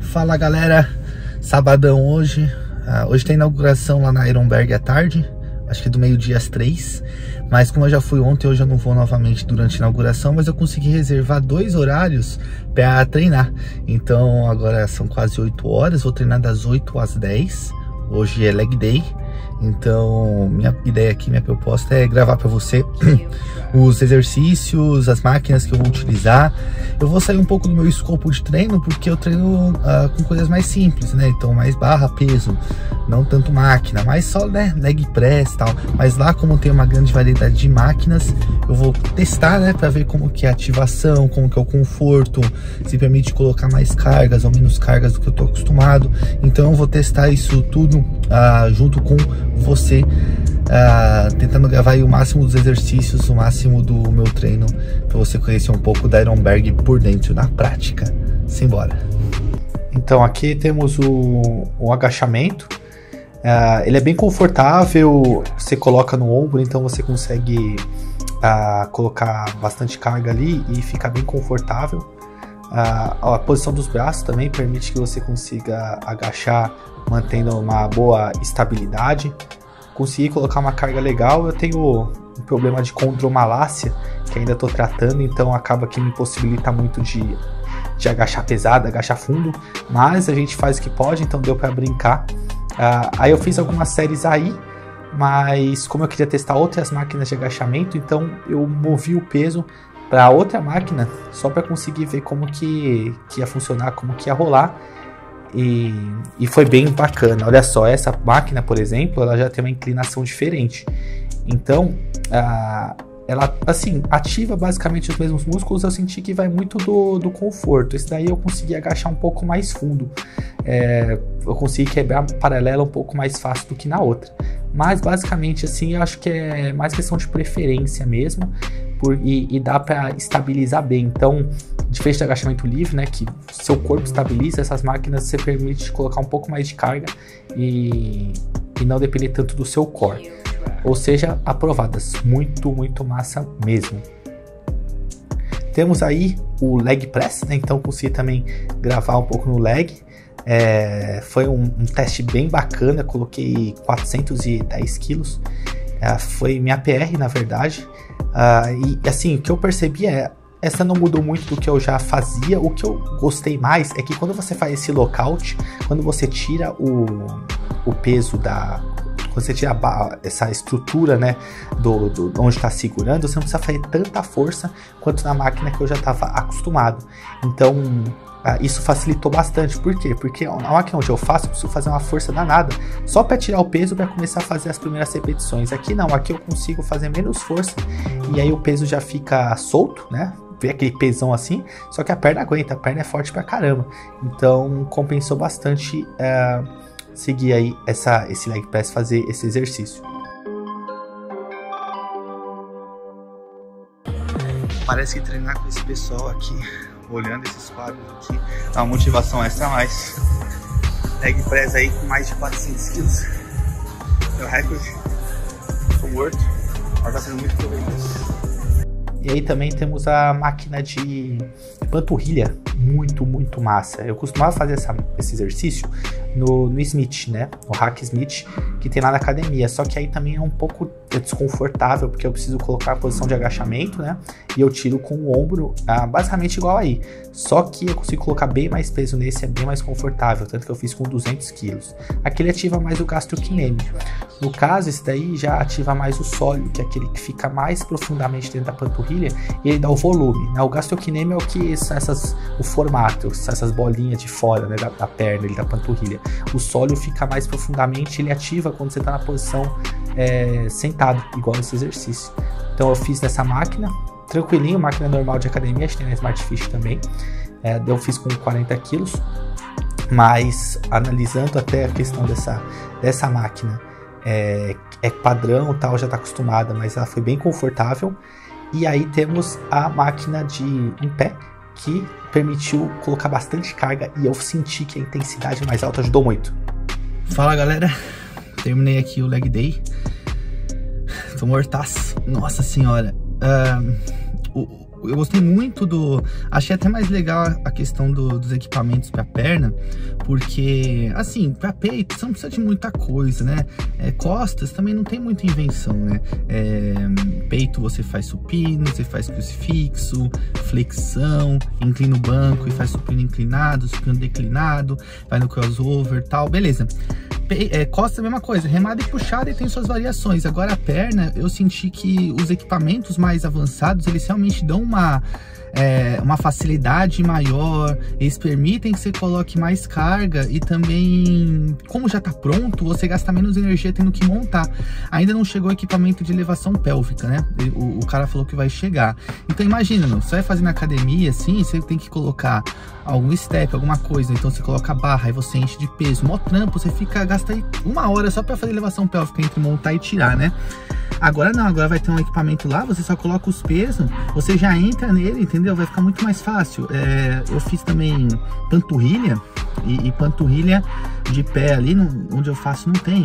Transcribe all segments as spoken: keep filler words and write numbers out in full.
Fala galera, sabadão hoje. uh, Hoje tem inauguração lá na Ironberg à tarde, acho que do meio-dia às três. Mas como eu já fui ontem, hoje eu não vou novamente durante a inauguração. Mas eu consegui reservar dois horários para treinar. Então agora são quase oito horas, vou treinar das oito às dez. Hoje é leg day. Então minha ideia aqui, minha proposta é gravar para você os exercícios, as máquinas que eu vou utilizar. Eu vou sair um pouco do meu escopo de treino, porque eu treino uh, com coisas mais simples, né? Então mais barra, peso, não tanto máquina, mas só, né, leg press e tal. Mas lá, como tem uma grande variedade de máquinas, eu vou testar, né, para ver como que é a ativação, como que é o conforto, se permite colocar mais cargas ou menos cargas do que eu tô acostumado. Então eu vou testar isso tudo uh, junto com você, uh, tentando gravar aí o máximo dos exercícios, o máximo do meu treino, para você conhecer um pouco da Ironberg por dentro, na prática. Simbora! Então aqui temos o, o agachamento. Uh, ele é bem confortável, você coloca no ombro, então você consegue uh, colocar bastante carga ali e fica bem confortável. Uh, a posição dos braços também permite que você consiga agachar mantendo uma boa estabilidade. Consegui colocar uma carga legal. Eu tenho um problema de condromalácia que ainda estou tratando, então acaba que me impossibilita muito de, de agachar pesado, agachar fundo, mas a gente faz o que pode, então deu para brincar. Uh, aí eu fiz algumas séries aí, mas como eu queria testar outras máquinas de agachamento, então eu movi o peso para outra máquina só para conseguir ver como que, que ia funcionar, como que ia rolar. E, e foi bem bacana. Olha só, essa máquina, por exemplo, ela já tem uma inclinação diferente. Então, a, ela assim ativa basicamente os mesmos músculos. Eu senti que vai muito do, do conforto. Esse daí eu consegui agachar um pouco mais fundo. É, eu consegui quebrar paralela um pouco mais fácil do que na outra. Mas basicamente assim, eu acho que é mais questão de preferência mesmo. Por, e, e dá para estabilizar bem. Então, diferente do agachamento livre, né, que seu corpo estabiliza, essas máquinas você permite colocar um pouco mais de carga e, e não depender tanto do seu core. Ou seja, aprovadas. Muito, muito massa mesmo. Temos aí o leg press, né, então consegui também gravar um pouco no leg. É, foi um, um teste bem bacana, coloquei quatrocentos e dez quilos. É, foi minha P R, na verdade. Uh, e assim, o que eu percebi é, essa não mudou muito do que eu já fazia. O que eu gostei mais é que quando você faz esse lockout, quando você tira o, o peso da... Quando você tira a, essa estrutura, né, do, do, onde está segurando, você não precisa fazer tanta força quanto na máquina que eu já estava acostumado. Então, Uh, isso facilitou bastante. Por quê? Porque a máquina onde eu faço, eu preciso fazer uma força danada só para tirar o peso para começar a fazer as primeiras repetições. Aqui não, aqui eu consigo fazer menos força e aí o peso já fica solto, né? Vê aquele pesão assim, só que a perna aguenta, a perna é forte pra caramba. Então compensou bastante uh, seguir aí essa, esse leg press, fazer esse exercício. Parece que treinar com esse pessoal aqui, olhando esses quadros aqui, dá uma motivação extra a mais. Leg press aí com mais de quatrocentos quilos. Meu recorde. Tô morto, mas tá sendo muito proveitoso. E aí também temos a máquina de panturrilha, muito, muito massa. Eu costumava fazer essa, esse exercício no, no Smith, né? No Hack Smith, que tem lá na academia. Só que aí também é um pouco desconfortável, porque eu preciso colocar a posição de agachamento, né? E eu tiro com o ombro, ah, basicamente igual aí. Só que eu consigo colocar bem mais peso nesse, é bem mais confortável. Tanto que eu fiz com duzentos quilos. Aquele ativa mais o gastrocnêmio. No caso, esse daí já ativa mais o sólido, que é aquele que fica mais profundamente dentro da panturrilha, e ele dá o volume, né? O gastrocnêmio é o que essas, o formato, essas bolinhas de fora, né, da, da perna, ele, da panturrilha. O sólido fica mais profundamente, ele ativa quando você está na posição é, sentado, igual esse exercício. Então eu fiz nessa máquina, tranquilinho, máquina normal de academia, a gente tem na Smart Fish também. É, eu fiz com quarenta quilos, mas analisando até a questão dessa, dessa máquina, é, é padrão, tal, já está acostumada, mas ela foi bem confortável. E aí temos a máquina de em pé, que permitiu colocar bastante carga e eu senti que a intensidade mais alta ajudou muito. Fala galera, terminei aqui o leg day. Tô mortaço, nossa senhora. Uh, o, eu gostei muito do... Achei até mais legal a questão do, dos equipamentos para perna, porque, assim, para peito você não precisa de muita coisa, né? É, costas também não tem muita invenção, né? É, peito você faz supino, você faz crucifixo, flexão, inclina o banco e faz supino inclinado, supino declinado, vai no crossover e tal, beleza. É, costa é a mesma coisa, remada e puxada e tem suas variações. Agora a perna, eu senti que os equipamentos mais avançados, eles realmente dão uma, é, uma facilidade maior, eles permitem que você coloque mais carga e também, como já tá pronto, você gasta menos energia tendo que montar. Ainda não chegou o equipamento de elevação pélvica, né? O, o cara falou que vai chegar. Então imagina, meu, você vai fazer na academia, assim, você tem que colocar algum step, alguma coisa, então você coloca a barra, aí você enche de peso, mó trampo, você fica, gasta aí uma hora só pra fazer elevação pélvica, entre montar e tirar, né? Agora não, agora vai ter um equipamento lá, você só coloca os pesos, você já entra nele, entendeu? Vai ficar muito mais fácil. É, eu fiz também panturrilha, e, e panturrilha de pé ali, no, onde eu faço não tem.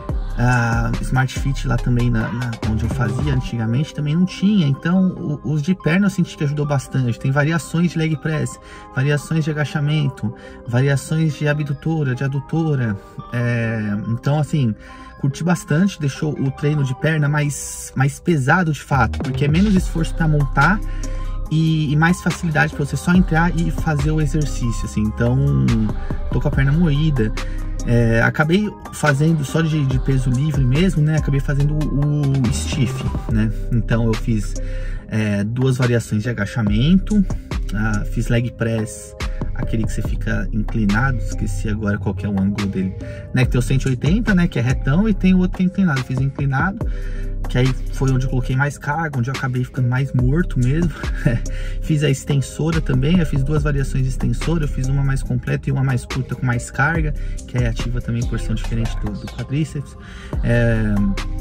A Smart Fit lá também, na, na, onde eu fazia antigamente, também não tinha. Então o, os de perna eu senti que ajudou bastante. Tem variações de leg press, variações de agachamento, variações de abdutora, de adutora. É, então assim, curti bastante, deixou o treino de perna mais, mais pesado de fato, porque é menos esforço para montar e, e mais facilidade para você só entrar e fazer o exercício, assim. Então tô com a perna moída. É, acabei fazendo só de, de peso livre mesmo, né? Acabei fazendo o, o stiff, né? Então eu fiz é, duas variações de agachamento, uh, fiz leg press, aquele que você fica inclinado, esqueci agora qual que é o ângulo dele, né? Que tem o cento e oitenta, né? Que é retão, e tem o outro que é inclinado. Eu fiz inclinado, que aí foi onde eu coloquei mais carga, onde eu acabei ficando mais morto mesmo. Fiz a extensora também, eu fiz duas variações de extensora, eu fiz uma mais completa e uma mais curta com mais carga, que aí ativa também porção diferente do, do quadríceps. É,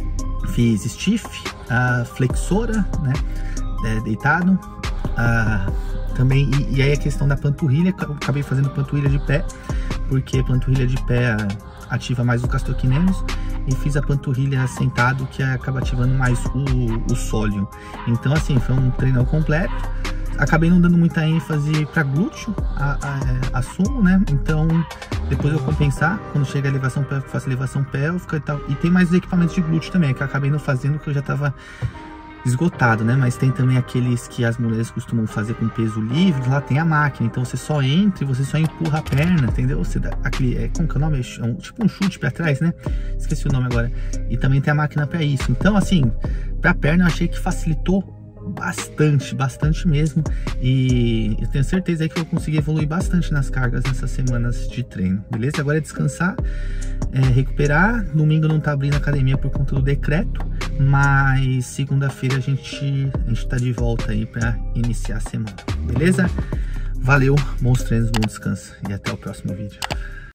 fiz stiff, a flexora, né, é, deitado, a, também, e, e aí a questão da panturrilha, eu acabei fazendo panturrilha de pé, porque panturrilha de pé ativa mais o gastrocnêmios, e fiz a panturrilha sentado, que acaba ativando mais o, o sóleo. Então assim, foi um treinão completo. Acabei não dando muita ênfase para glúteo, a, a, assumo, né? Então depois eu vou compensar, quando chega a elevação pélvica, faço elevação pélvica e tal. E tem mais equipamentos de glúteo também, que eu acabei não fazendo, que eu já tava esgotado, né? Mas tem também aqueles que as mulheres costumam fazer com peso livre, lá tem a máquina, então você só entra e você só empurra a perna, entendeu? Você dá aquele, é, como que é o nome? É um, tipo um chute para trás, né? Esqueci o nome agora. E também tem a máquina para isso. Então assim, para perna eu achei que facilitou bastante, bastante mesmo, e eu tenho certeza aí que eu vou conseguir evoluir bastante nas cargas nessas semanas de treino, beleza? Agora é descansar, é, recuperar. Domingo não tá abrindo a academia por conta do decreto, mas segunda-feira a gente, a gente tá de volta aí para iniciar a semana, beleza? Valeu, bons treinos, bom descanso e até o próximo vídeo.